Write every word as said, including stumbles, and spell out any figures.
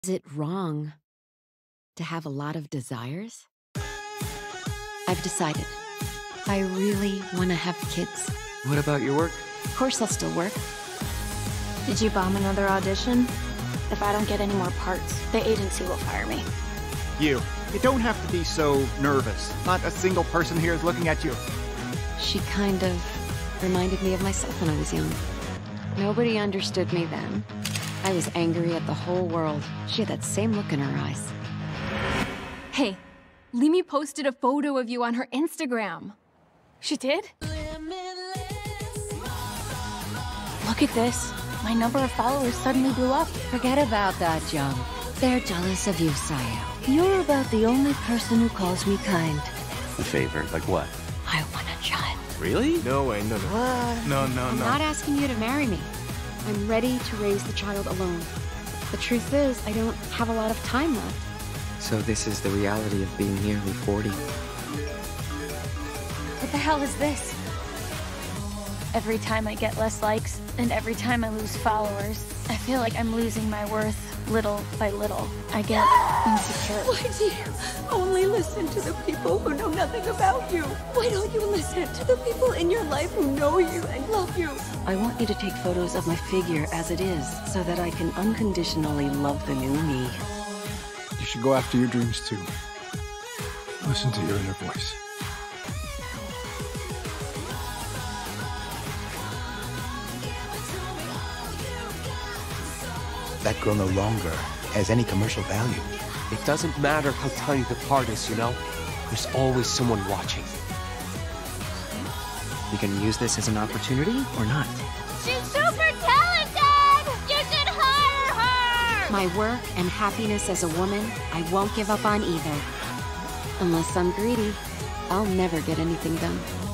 Is it wrong to have a lot of desires? I've decided. I really want to have kids. What about your work? Of course I'll still work. Did you bomb another audition? If I don't get any more parts, the agency will fire me. You. You don't have to be so nervous. Not a single person here is looking at you. She kind of reminded me of myself when I was young. Nobody understood me then. I was angry at the whole world. She had that same look in her eyes. Hey, Limi posted a photo of you on her Instagram. She did? Look at this. My number of followers suddenly blew up. Forget about that, Jung. They're jealous of you, Sayo. You're about the only person who calls me kind. A favor? Like what? I want a child. Really? No way, no, no. What? No, no, I'm no. not asking you to marry me. I'm ready to raise the child alone. The truth is, I don't have a lot of time left. So this is the reality of being nearly forty. What the hell is this? Every time I get less likes, and every time I lose followers, I feel like I'm losing my worth, little by little. I get insecure. Why do you only listen to the people who know nothing about you? Why don't you listen to the people in your life who know you and love you? I want you to take photos of my figure as it is, so that I can unconditionally love the new me. You should go after your dreams too. Listen to your inner voice. That girl no longer has any commercial value. It doesn't matter how tiny the part is, you know? There's always someone watching. You can use this as an opportunity or not. She's super talented! You should hire her! My work and happiness as a woman, I won't give up on either. Unless I'm greedy, I'll never get anything done.